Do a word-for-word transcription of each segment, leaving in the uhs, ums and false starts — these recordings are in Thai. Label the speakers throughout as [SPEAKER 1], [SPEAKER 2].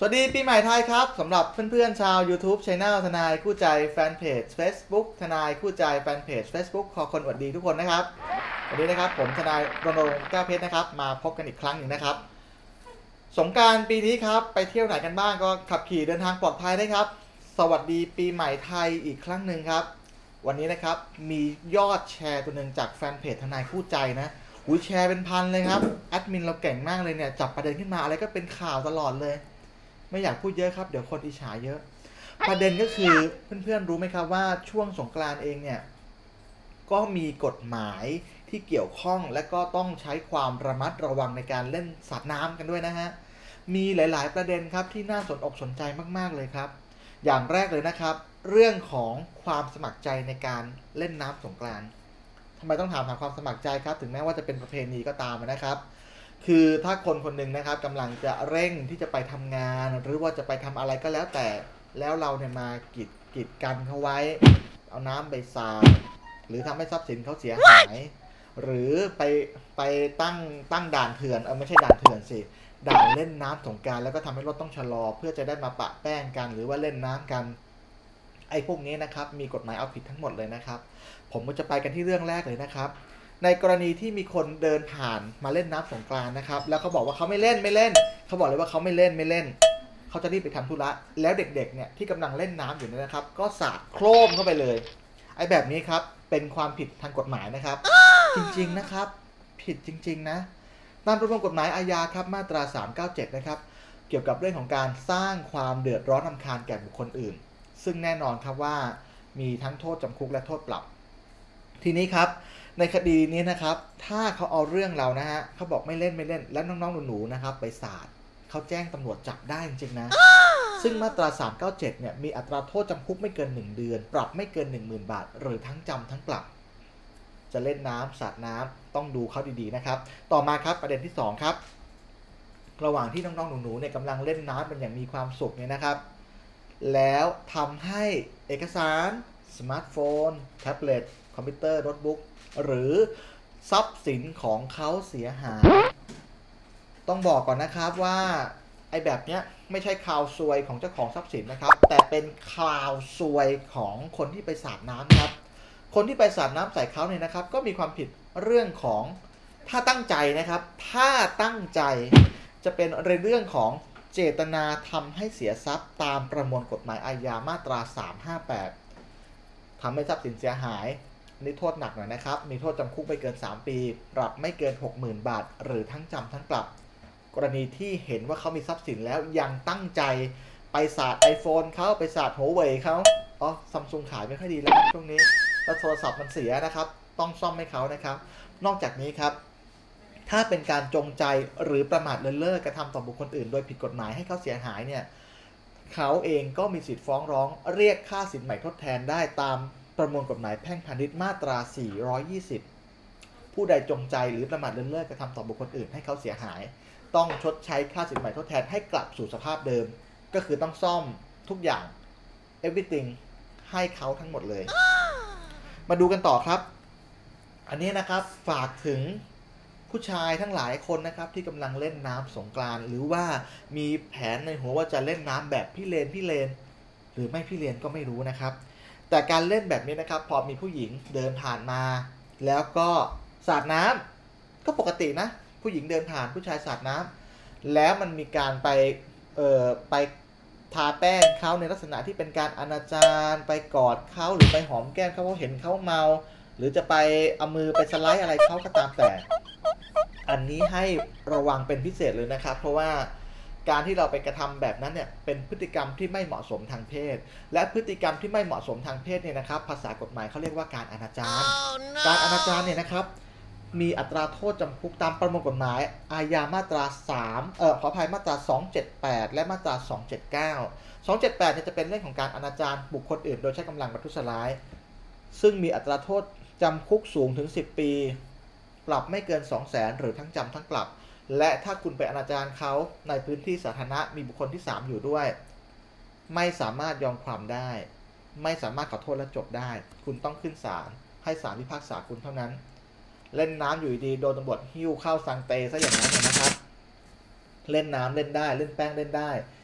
[SPEAKER 1] วัสดีปีใหม่ไทยครับสำหรับเพื่อนๆชาว YouTube Channel ทนายคู่ใจแฟนเพจ Facebook ทนายคู่ใจแฟนเพจ Facebook ขอคนอวดดีทุกคนนะครับวันนี้นะครับผมทนายรณรงค์แก้วเพชรนะครับมาพบกันอีกครั้งหนึ่งนะครับสงกรานต์ปีนี้ครับไปเที่ยวไหนกันบ้างก็ขับขี่เดินทางปลอดภัยได้ครับสวัสดีปีใหม่ไทยอีกครั้งหนึ่งครับวันนี้นะครับมียอดแชร์ตัวหนึ่งจากแฟนเพจทนายคู่ใจนะหูแชร์เป็นพันเลยครับแอดมินเราเก่งมากเลยเนี่ยจับประเด็นขึ้นมาอะไรก็เป็นข่าวตลอดเลยไม่อยากพูดเยอะครับเดี๋ยวคนอิจฉาเยอะประเด็นก็คือเพื่อนๆรู้ไหมครับว่าช่วงสงกรานต์เองเนี่ยก็มีกฎหมายที่เกี่ยวข้องและก็ต้องใช้ความระมัดระวังในการเล่นสาดน้ำกันด้วยนะฮะมีหลายๆประเด็นครับที่น่าสนอกสนใจมากๆเลยครับอย่างแรกเลยนะครับเรื่องของความสมัครใจในการเล่นน้ำสงกรานต์ทำไมต้องถามหาความสมัครใจครับถึงแม้ว่าจะเป็นประเพณีก็ตามนะครับคือถ้าคนคนหนึ่งนะครับกำลังจะเร่งที่จะไปทำงานหรือว่าจะไปทำอะไรก็แล้วแต่แล้วเราเนี่ยมากีดกีดกันเขาไว้เอาน้ำไปสาดหรือทำให้ทรัพย์สินเขาเสียหายหรือไปไปตั้งตั้งด่านเถื่อนเออไม่ใช่ด่านเถื่อนสิด่านเล่นน้ำสงกรานต์แล้วก็ทำให้รถต้องชะลอเพื่อจะได้มาปะแป้งกันหรือว่าเล่นน้ำกันไอ้พวกนี้นะครับมีกฎหมายเอาผิดทั้งหมดเลยนะครับผมก็จะไปกันที่เรื่องแรกเลยนะครับในกรณีที่มีคนเดินผ่านมาเล่นน้ำสงกรานต์นะครับแล้วเขาบอกว่าเขาไม่เล่นไม่เล่นเขาบอกเลยว่าเขาไม่เล่นไม่เล่นเขาจะรีบไปทำธุระแล้วเด็กๆเนี่ยที่กำลังเล่นน้ำอยู่เนี่ยนะครับก็สาดโครมเข้าไปเลยไอ้แบบนี้ครับเป็นความผิดทางกฎหมายนะครับจริงๆนะครับผิดจริงๆนะตามประมวลกฎหมายอาญาครับมาตราสามเก้าเจ็ดนะครับเกี่ยวกับเรื่องของการสร้างความเดือดร้อนรำคาญแก่บุคคลอื่นซึ่งแน่นอนครับว่ามีทั้งโทษจำคุกและโทษปรับทีนี้ครับในคดีนี้นะครับถ้าเขาเอาเรื่องเรานะฮะเขาบอกไม่เล่นไม่เล่นแล้วน้องๆหนูๆนะครับไปศาลเขาแจ้งตำรวจจับได้จริงๆนะซึ่งมาตราสามเก้าเจ็ดเนี่ยมีอัตราโทษจำคุกไม่เกินหนึ่งเดือนปรับไม่เกิน หนึ่งหมื่น บาทหรือทั้งจำทั้งปรับจะเล่นน้ำสาดน้ำต้องดูเขาดีๆนะครับต่อมาครับประเด็นที่สองครับระหว่างที่น้องๆหนูๆเนี่ยกำลังเล่นน้ำเป็นอย่างมีความสุขเนี่ยนะครับแล้วทำให้เอกสารสมาร์ทโฟนแท็บเล็ตคอมพิวเตอร์โน้ตบุ๊กหรือทรัพย์สินของเขาเสียหายต้องบอกก่อนนะครับว่าไอ้แบบเนี้ยไม่ใช่ข่าวซวยของเจ้าของทรัพย์สินนะครับแต่เป็นข่าวซวยของคนที่ไปสาดน้ำครับคนที่ไปสาดน้ำใส่เขาเนี่ยนะครับก็มีความผิดเรื่องของถ้าตั้งใจนะครับถ้าตั้งใจจะเป็นเรื่องของเจตนาทำให้เสียทรัพย์ตามประมวลกฎหมายอาญามาตราสามห้าแปดทำให้ทรัพย์สินเสียหายนี่โทษหนักหน่อยนะครับมีโทษจำคุกไม่เกินสามปีปรับไม่เกิน หกหมื่น บาทหรือทั้งจำทั้งปรับกรณีที่เห็นว่าเขามีทรัพย์สินแล้วยังตั้งใจไปสาด iPhone เขาไปสาด Huawei เขาอ๋อ Samsung ขายไม่ค่อยดีแล้วช่วงนี้แล้วโทรศัพท์มันเสียนะครับต้องซ่อมให้เขานะครับนอกจากนี้ครับถ้าเป็นการจงใจหรือประมาทเลินเล่อกระทำต่อบุคคลอื่นโดยผิดกฎหมายให้เขาเสียหายเนี่ยเขาเองก็มีสิทธิ์ฟ้องร้องเรียกค่าสินใหม่ทดแทนได้ตามประมวลกฎหมายแพ่งพาณิชย์มาตราสี่ร้อยยี่สิบผู้ใดจงใจหรือประมาทเลินเล่อกระทำต่อบุคคลอื่นให้เขาเสียหายต้องชดใช้ค่าสินใหม่ทดแทนให้กลับสู่สภาพเดิมก็คือต้องซ่อมทุกอย่าง everything ให้เขาทั้งหมดเลย มาดูกันต่อครับอันนี้นะครับฝากถึงผู้ชายทั้งหลายคนนะครับที่กำลังเล่นน้ำสงกรานต์หรือว่ามีแผนในหัวว่าจะเล่นน้ำแบบพี่เลนพี่เลนหรือไม่พี่เลนก็ไม่รู้นะครับแต่การเล่นแบบนี้นะครับพอมีผู้หญิงเดินผ่านมาแล้วก็สาดน้ำก็ปกตินะผู้หญิงเดินผ่านผู้ชายสาดน้ำแล้วมันมีการไปเอ่อไปทาแป้งเขาในลักษณะที่เป็นการอนาจารไปกอดเขาหรือไปหอมแก้มเขาเพราะเห็นเขาเมาหรือจะไปเอามือไปสไลด์อะไรเขาก็ตามแต่อันนี้ให้ระวังเป็นพิเศษเลยนะครับเพราะว่าการที่เราไปกระทำแบบนั้นเนี่ยเป็นพฤติกรรมที่ไม่เหมาะสมทางเพศและพฤติกรรมที่ไม่เหมาะสมทางเพศเนี่ยนะครับภาษากฎหมายเขาเรียกว่าการอนาจาร oh, no. การอนาจารเนี่ยนะครับมีอัตราโทษจำคุกตามประมวลกฎหมายอาญามาตราสามเอ่อขออภัยมาตราสองเจ็ดแปดและมาตราสองเจ็ดเก้า สองเจ็ดแปดเนี่ยจะเป็นเรื่องของการอนาจารบุคคลอื่นโดยใช้กำลังประทุษร้ายซึ่งมีอัตราโทษจำคุกสูงถึงสิบปีปรับไม่เกิน สองแสน หรือทั้งจำทั้งปรับและถ้าคุณไปอนาจารเขาในพื้นที่สาธารณะมีบุคคลที่สามอยู่ด้วยไม่สามารถยอมความได้ไม่สามารถขอโทษและจบได้คุณต้องขึ้นศาลให้ศาลพิพากษาคุณเท่านั้นเล่นน้ำอยู่ดีโดนตำรวจหิ้วเข้าสังเตซะอย่างนั้นนะครับเล่นน้ำเล่นได้เล่นแป้งเล่นได้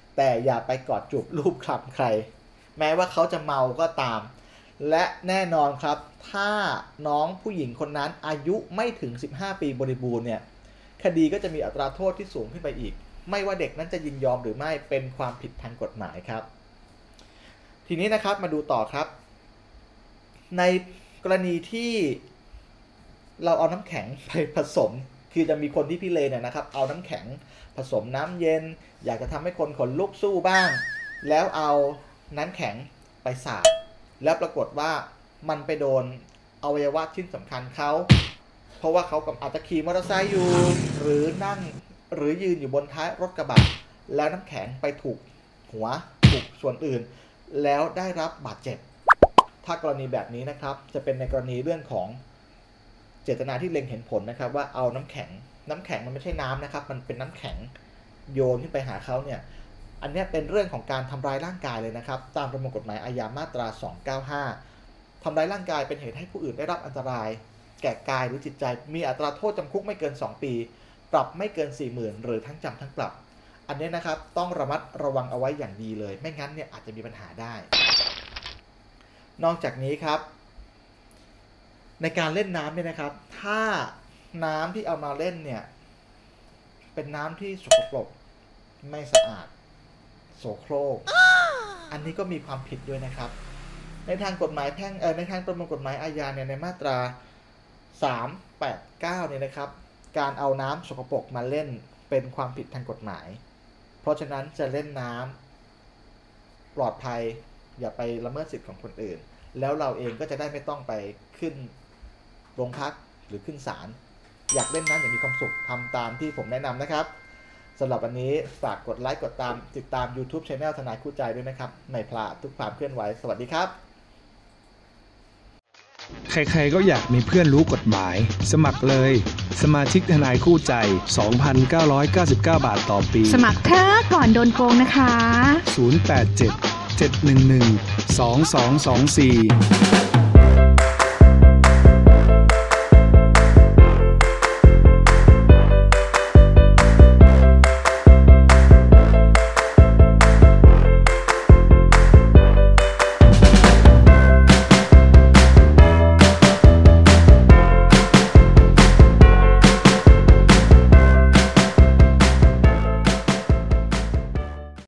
[SPEAKER 1] แต่อย่าไปกอดจูบรูปคลำใครแม้ว่าเขาจะเมาก็ตามและแน่นอนครับถ้าน้องผู้หญิงคนนั้นอายุไม่ถึงสิบห้าปีบริบูรณ์เนี่ยคดีก็จะมีอัตราโทษที่สูงขึ้นไปอีกไม่ว่าเด็กนั้นจะยินยอมหรือไม่เป็นความผิดทางกฎหมายครับทีนี้นะครับมาดูต่อครับในกรณีที่เราเอาน้ำแข็งไปผสมคือจะมีคนที่พี่เลเนี่ยนะครับเอาน้ำแข็งผสมน้ำเย็นอยากจะทำให้คนขนลุกสู้บ้างแล้วเอาน้ำแข็งไปสาดแล้วปรากฏว่ามันไปโดนอวัยวะชิ้นสำคัญเขาเพราะว่าเขาอาจจะขี่มอเตอร์ไซค์อยู่หรือนั่งหรือยืนอยู่บนท้ายรถกระบะแล้วน้ำแข็งไปถูกหัวถูกส่วนอื่นแล้วได้รับบาดเจ็บถ้ากรณีแบบนี้นะครับจะเป็นในกรณีเรื่องของเจตนาที่เล็งเห็นผลนะครับว่าเอาน้ำแข็งน้ำแข็งมันไม่ใช่น้ำนะครับมันเป็นน้ำแข็งโยนขึ้นไปหาเขาเนี่ยอันนี้เป็นเรื่องของการทำร้ายร่างกายเลยนะครับตามประมวลกฎหมายอาญามาตราสองเก้าห้าทำร้ายร่างกายเป็นเหตุให้ผู้อื่นได้รับอันตรายแก่กายหรือจิตใจมีอัตราโทษจำคุกไม่เกินสองปีปรับไม่เกิน สี่หมื่น หรือทั้งจำทั้งปรับอันนี้นะครับต้องระมัดระวังเอาไว้อย่างดีเลยไม่งั้นเนี่ยอาจจะมีปัญหาได้นอกจากนี้ครับในการเล่นน้ำเนี่ยนะครับถ้าน้ำที่เอามาเล่นเนี่ยเป็นน้ำที่สกปรกไม่สะอาดโสโครกอันนี้ก็มีความผิดด้วยนะครับในทางกฎหมายแพ่งเอ่อในทางประมวลกฎหมายอาญาเนี่ยในมาตราสามแปดเก้าเนี่ยนะครับการเอาน้ำสกปรกมาเล่นเป็นความผิดทางกฎหมายเพราะฉะนั้นจะเล่นน้ำปลอดภัยอย่าไปละเมิดสิทธิ์ของคนอื่นแล้วเราเองก็จะได้ไม่ต้องไปขึ้นโรงพักหรือขึ้นศาลอยากเล่นน้ำอย่างมีความสุขทำตามที่ผมแนะนำนะครับสำหรับวันนี้ฝากกดไลค์กดตามติดตาม YouTube Channel ทนายคู่ใจด้วยนะครับไม่พลาดทุกความเคลื่อนไหวสวัสดีครับ
[SPEAKER 2] ใครๆก็อยากมีเพื่อนรู้กฎหมายสมัครเลยสมาชิกทนายคู่ใจ สองพันเก้าร้อยเก้าสิบเก้า บาทต่อปี
[SPEAKER 3] สมัครเถอะก่อนโดนโกงนะคะ
[SPEAKER 2] ศูนย์ แปด เจ็ด เจ็ด หนึ่ง หนึ่ง สอง สอง สอง สี่